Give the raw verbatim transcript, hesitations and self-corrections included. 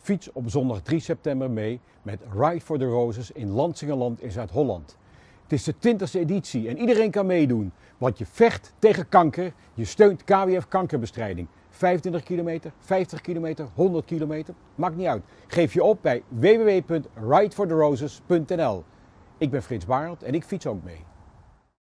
Fiets op zondag drie september mee met Ride for the Roses in Lansingerland in Zuid-Holland. Het is de twintigste editie en iedereen kan meedoen, want je vecht tegen kanker, je steunt K W F kankerbestrijding. vijfentwintig kilometer, vijftig kilometer, honderd kilometer, maakt niet uit. Geef je op bij w w w punt ride for the roses punt n l. Ik ben Frits Barend en ik fiets ook mee.